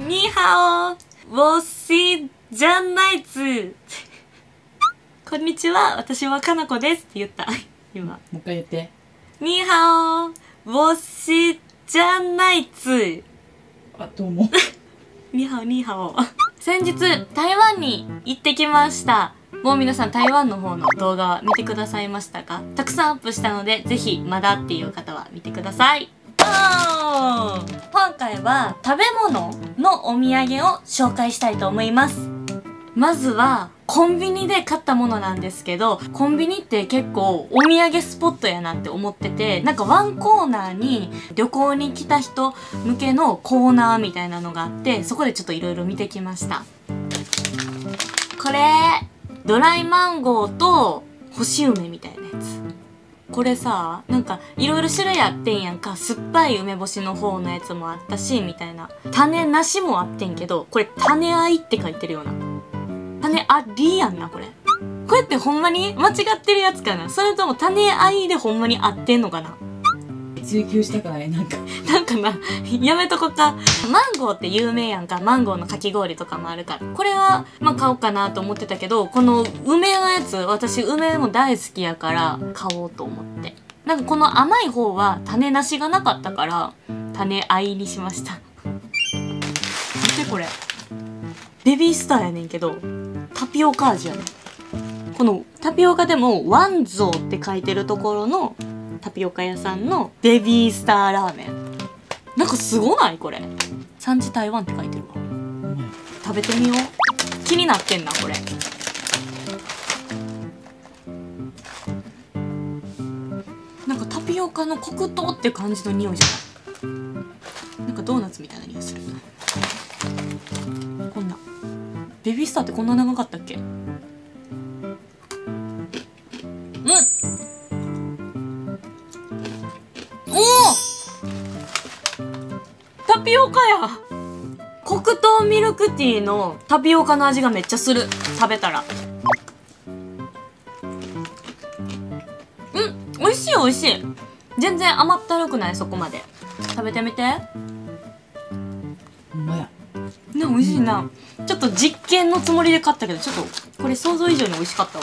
ニーハオ、我是ジャンナイツ。こんにちは、私はかなこですって言った。今。 もう一回言って。 ニーハオ、我是ジャンナイツ。 あ、どうも。 ニーハオ、ニーハオ。先日、台湾に行ってきました。もう皆さん台湾の方の動画は見てくださいましたか？たくさんアップしたので、ぜひまだっていう方は見てください。今回は食べ物のお土産を紹介したいと思います。まずはコンビニで買ったものなんですけど、コンビニって結構お土産スポットやなって思ってて、なんかワンコーナーに旅行に来た人向けのコーナーみたいなのがあって、そこでちょっといろいろ見てきました。これドライマンゴーと干し梅みたいなやつ。これさ、なんかいろいろ種類あってんやんか。酸っぱい梅干しの方のやつもあったし、みたいな。種なしもあってんけど、これ種あいって書いてるような。種ありやんな、これ。これってほんまに間違ってるやつかな？それとも種あいでほんまに合ってんのかな？ 追求したくない？なんかな、やめとこか。マンゴーって有名やんか。マンゴーのかき氷とかもあるから。これは、まあ買おうかなと思ってたけど、この梅のやつ、私梅も大好きやから買おうと思って。なんかこの甘い方は種なしがなかったから、種あいにしました。見てこれ。ベビースターやねんけど、タピオカ味やねん。このタピオカでもワンゾーって書いてるところのタピオカ屋さんのベビースターラーメン。なんかすごないこれ。産地台湾って書いてるわ。食べてみよう。気になってんな、これ。なんかタピオカの黒糖って感じの匂いじゃない？なんかドーナツみたいな匂いする。こんな。ベビースターってこんな長かったっけ？うんタピオカや。黒糖ミルクティーのタピオカの味がめっちゃする。食べたら。美味しい美味しい。全然甘ったるくない、そこまで。食べてみて。 ほんまや。 ね、美味しいな。ちょっと実験のつもりで買ったけど、ちょっとこれ想像以上に美味しかったわ。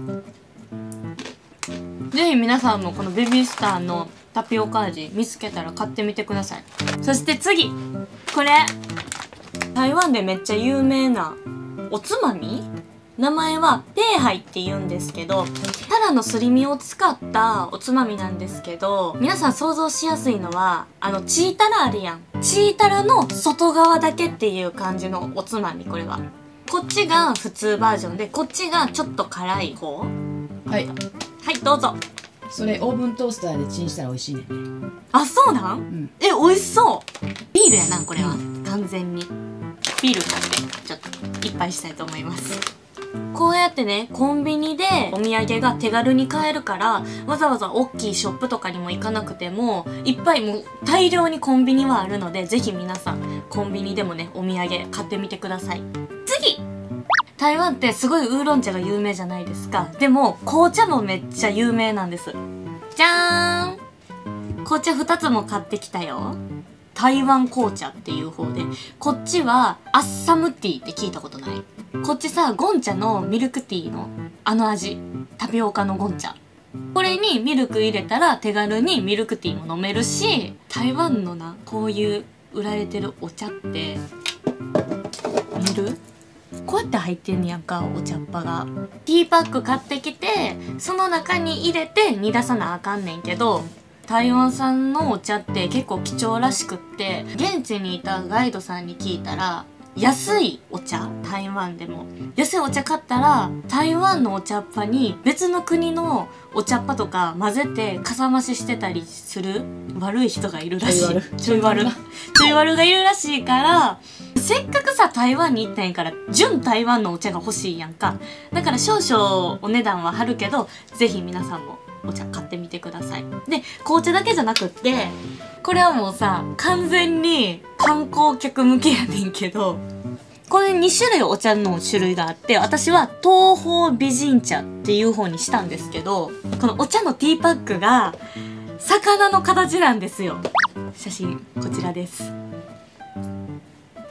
ぜひ皆さんもこのベビースターのタピオカ味見つけたら買ってみてください。そして次これ台湾でめっちゃ有名なおつまみ、名前はペーハイって言うんですけど、タラのすり身を使ったおつまみなんですけど、皆さん想像しやすいのはチータラあるやん。チータラの外側だけっていう感じのおつまみ。これはこっちが普通バージョンで、こっちがちょっと辛い方。 はいはいどうぞ。 それオーブントースターでチンしたら美味しいね。 あ、そうなん？ うん。 美味しそう。ビールやな、これは。完全に。ビール買って、ちょっと、一杯したいと思います。こうやってね、コンビニでお土産が手軽に買えるから、わざわざ大きいショップとかにも行かなくても、いっぱいもう大量にコンビニはあるので、ぜひ皆さん、コンビニでもね、お土産買ってみてください。次！台湾ってすごいウーロン茶が有名じゃないですか。でも、紅茶もめっちゃ有名なんです。じゃーん！紅茶2つも買ってきたよ。台湾紅茶っていう方で。こっちは、アッサムティーって聞いたことない？こっちさ、ゴンチャのミルクティーの味。タピオカのゴンチャ。これにミルク入れたら手軽にミルクティーも飲めるし、台湾のな、こういう売られてるお茶って、見る？こうやって入ってんねやんか、お茶っ葉が。ティーパック買ってきて、その中に入れて煮出さなあかんねんけど、台湾産のお茶って結構貴重らしくって、現地にいたガイドさんに聞いたら、安いお茶、台湾でも安いお茶買ったら台湾のお茶っ葉に別の国のお茶っ葉とか混ぜてかさ増ししてたりする悪い人がいるらしい。ちょい悪がいるらしいから、せっかくさ台湾に行ったんやから純台湾のお茶が欲しいやんか。だから少々お値段は張るけど、ぜひ皆さんもお茶買ってみてください。で、紅茶だけじゃなくって、これはもうさ、完全に観光客向けやねんけど、これ2種類お茶の種類があって、私は東方美人茶っていう方にしたんですけど、このお茶のティーパックが魚の形なんですよ。写真こちらです。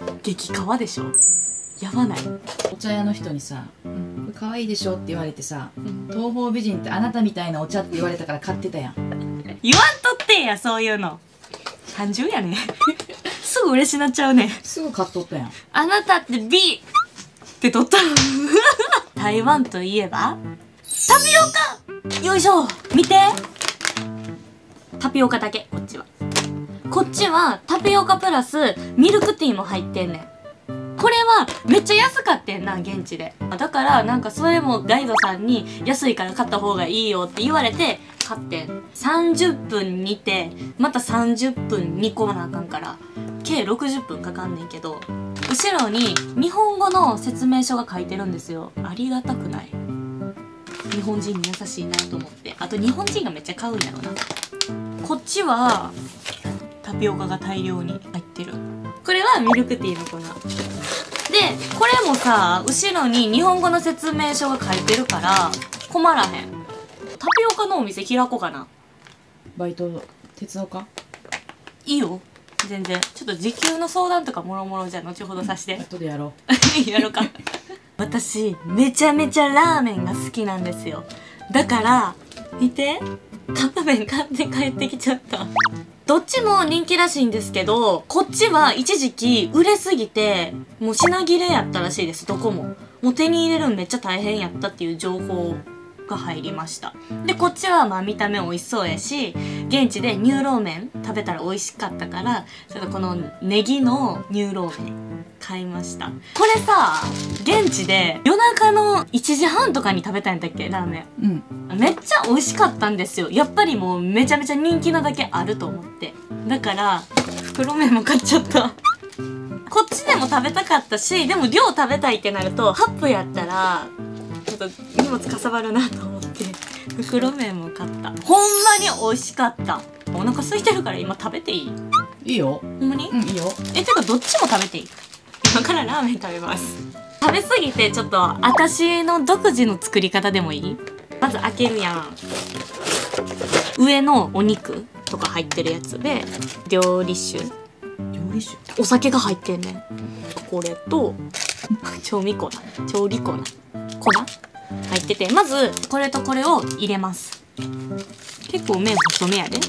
激カワでしょ。やばない？ お茶屋の人にさ「これ可愛いでしょ」って言われてさん 「東方美人ってあなたみたいなお茶」って言われたから買ってたやん。 言わんとってや、そういうの。単純やね。すぐ嬉しなっちゃうね。 すぐ買っとったやん。 あなたって B って取った。台湾といえばタピオカ。よいしょ、見て。タピオカだけ、こっちは。こっちはタピオカプラスミルクティーも入ってんねん。これはめっちゃ安かってんな、現地で。だからなんかそれもガイドさんに安いから買った方がいいよって言われて買ってん。30分煮てまた30分煮込まなあかんから計60分かかんねんけど、後ろに日本語の説明書が書いてるんですよ。ありがたくない？日本人に優しいなと思って。あと日本人がめっちゃ買うんやろな。こっちはタピオカが大量に入ってる。これはミルクティーの粉で、これもさ、後ろに日本語の説明書が書いてるから困らへん。タピオカのお店開こうかな。 バイト手伝おうか。 いいよ、全然。ちょっと時給の相談とかもろもろじゃ後ほどさして。 後でやろやろうか。私めちゃめちゃラーメンが好きなんですよ。だから見て、カップ麺買って帰ってきちゃった。どっちも人気らしいんですけど、こっちは一時期売れすぎてもう品切れやったらしいです。どこももう手に入れるのめっちゃ大変やったっていう情報が入りました。でこっちはまあ見た目美味しそうやし、現地でニューローメン食べたら美味しかったから、ちょっとこのネギのニューローメン買いました。これさ、現地で夜中の1時半とかに食べたんだっけ、ラーメン。 うん。 めっちゃ美味しかったんですよ。やっぱりもうめちゃめちゃ人気なだけあると思って。だから袋麺も買っちゃった。こっちでも食べたかったし、でも量食べたいってなるとハップやったらちょっと荷物かさばるなと思って袋麺も買った。ほんまに美味しかった。お腹空いてるから今食べていい？ いいよ。 ほんまに？ うん、いいよ。 てかどっちも食べていい？今からラーメン食べます。食べ過ぎてちょっと私の独自の作り方でもいい？まず開けるやん。上のお肉とか入ってるやつで料理酒、 料理酒、 お酒が入ってんねん。これと調理粉粉入ってて、まずこれとこれを入れます。結構麺細めやで。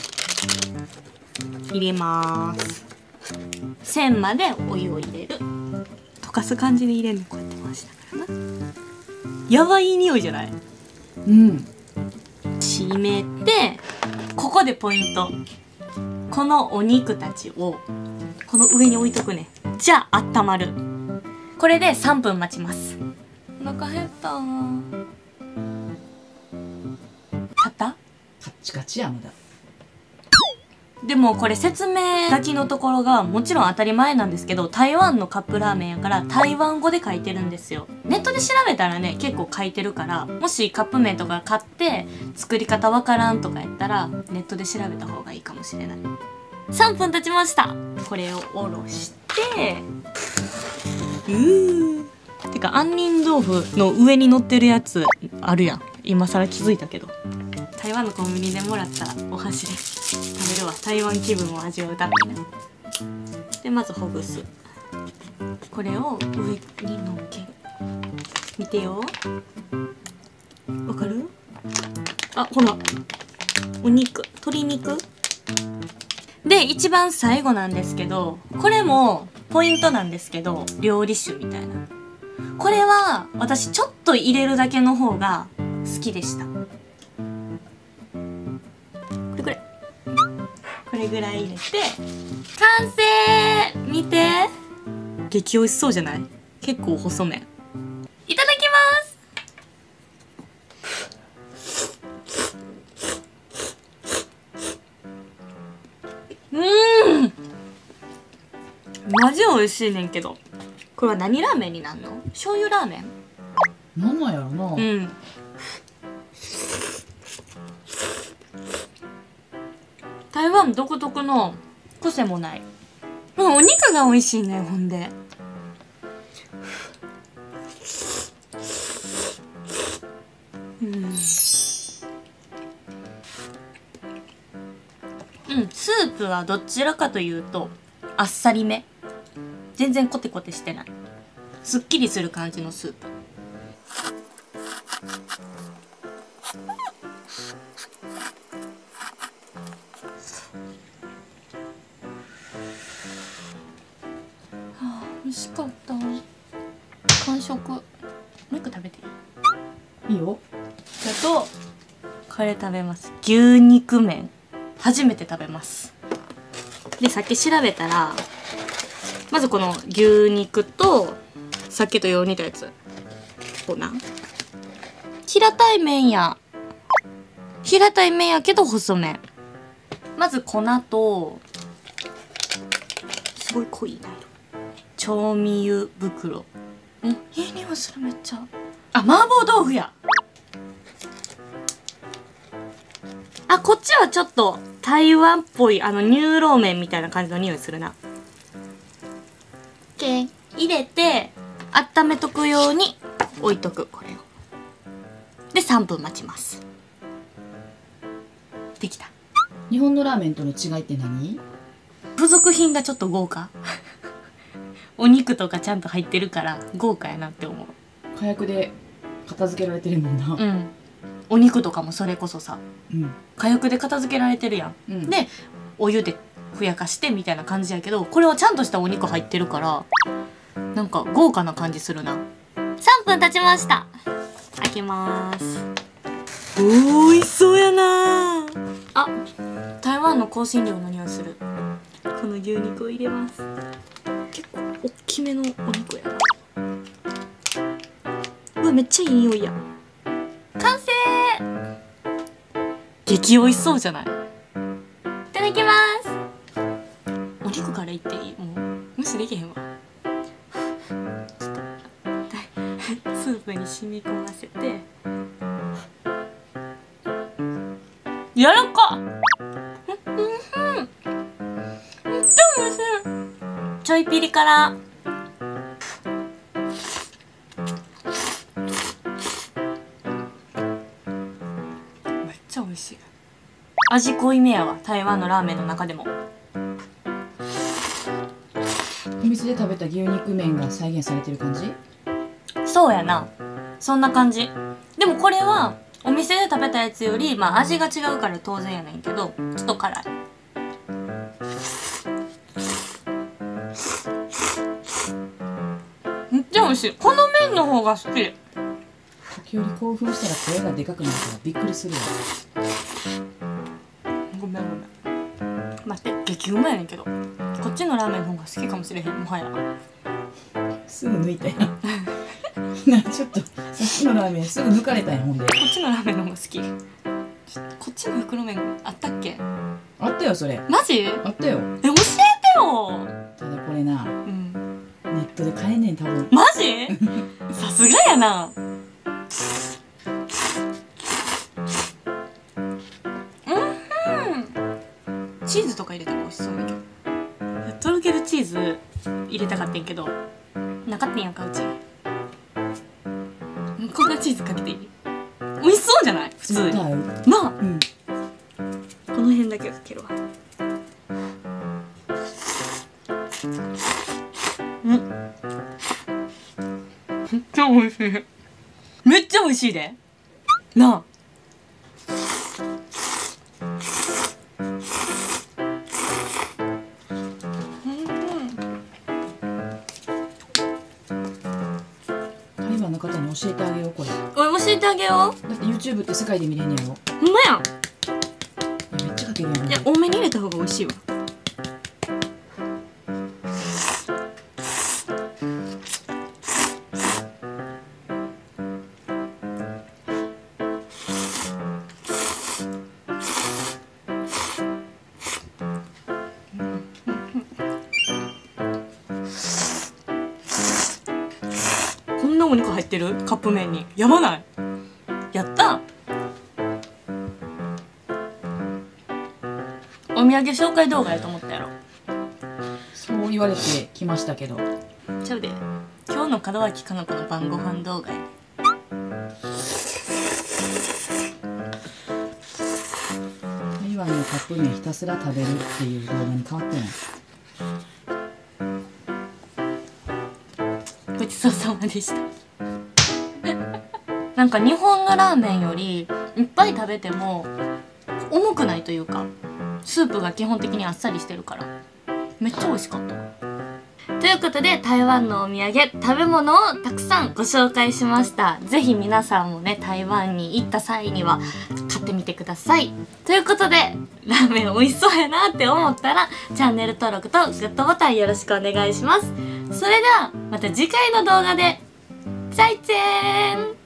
入れます。線までお湯を入れる。溶かす感じで入れるの。こうやって回しながらな。やばいい匂いじゃない？ うん。 締めて、ここでポイント。このお肉たちをこの上に置いとくね。じゃあ温まる。これで3分待ちます。お腹減ったー。買った？ カッチカチやまだ。 でもこれ説明書きのところがもちろん当たり前なんですけど、台湾のカップラーメンやから台湾語で書いてるんですよ。ネットで調べたらね、結構書いてるから、もしカップ麺とか買って作り方わからんとかやったらネットで調べた方がいいかもしれない。3分経ちました。これをおろしててか杏仁豆腐の上に乗ってるやつあるやん。今更気づいたけど、台湾のコンビニでもらったお箸で食べるわ。台湾気分を味わうためにね。でまずほぐす。これを上に乗っける。見てよ、わかる？あ、ほら、お肉、鶏肉で一番最後なんですけど、これもポイントなんですけど、料理酒みたいな。これは私ちょっと入れるだけの方が好きでした。これぐらい入れて完成。見て、激美味しそうじゃない？結構細麺。いただきます。マジ美味しいねんけど、これは何ラーメンになんの？醤油ラーメン？ なんなんやろな。 うん。台湾独特の癖もない。もうお肉が美味しいね。ほんでスープはどちらかというとあっさりめ。 全然コテコテしてない。すっきりする感じのスープ。美味しかった。完食。もう一個食べていい？ いいよ。 あとこれ食べます。牛肉麺初めて食べます。でさっき調べたら、まずこの牛肉とさっきとよう似たやつ、こうな平たい麺やけど細麺。まず粉と、すごい濃いな色、調味油袋。いい匂いする。めっちゃ。あ、麻婆豆腐や。あ、こっちはちょっと台湾っぽい乳老麺みたいな感じの匂いするな。入れて温めとくように置いとく。これをで3分待ちます。できた。 日本のラーメンとの違いって何？ 付属品がちょっと豪華お肉とかちゃんと入ってるから豪華やなって思う。 火薬で片付けられてるもんな。 うん。お肉とかもそれこそさ、 うん、 火薬で片付けられてるやん、うん、でお湯でふやかしてみたいな感じやけど、これはちゃんとしたお肉入ってるからなんか豪華な感じするな。3分経ちました。開けます。おいしそうやなあ。台湾の香辛料の匂いする。この牛肉を入れます。結構大きめのお肉やな。うわ、めっちゃいい匂いや。完成。激美味しそうじゃない？いただきます。お肉からいっていい？もう無視できへんわ。ちょっとスープに染み込ませて。やらかっ。めっちゃ美味しい。ちょいピリ辛。めっちゃ美味しい。味濃いめやわ、台湾のラーメンの中でも。 お店で食べた牛肉麺が再現されてる感じ？ そうやな、そんな感じ。でもこれはお店で食べたやつよりまあ味が違うから当然やねんけど、ちょっと辛い。めっちゃ美味しい。この麺の方が好き。 時折興奮したら声がでかくなるからびっくりするよ。 ごめん待って、激うまいねんけど、こっちのラーメンの方が好きかもしれへん。もはやすぐ抜いたやんな、ちょっとさっきのラーメンすぐ抜かれたやん。ほんでこっちのラーメンの方が好き。こっちの袋麺あったっけ？ あったよそれ。 マジ？ あったよ。 教えてよ。 ただこれな、うん、ネットで買えんねん多分。 マジ？さすがやな。チーズとか入れたら美味しそうだけど、とろけるチーズ入れたかったんけどなかったんやんかうち。こんなチーズかけていい？美味しそうじゃない？普通になあ、うん、この辺だけかけるわ。めっちゃ美味しい。めっちゃ美味しいでなあ。 台湾の方に教えてあげよう。これ教えてあげよう。 だって YouTube って世界で見れんねやろ。 ほんまやん。 めっちゃかけるやん。 いや、多めに入れた方が美味しいわ。こんなお肉入ってる？カップ麺に。やばない？やった。お土産紹介動画やと思ったやろ。 そう言われてきましたけど。 ちゃうで。今日の門脇かな子の晩ご飯動画や。 台湾のカップ麺ひたすら食べるっていう動画に変わってない。 でしたなんか日本のラーメンよりいっぱい食べても重くないというか、スープが基本的にあっさりしてるからめっちゃ美味しかった。ということで台湾のお土産食べ物をたくさんご紹介しました。ぜひ皆さんもね台湾に行った際には買ってみてください。ということでラーメン美味しそうやなって思ったらチャンネル登録とグッドボタンよろしくお願いします。それではまた次回の動画で再见。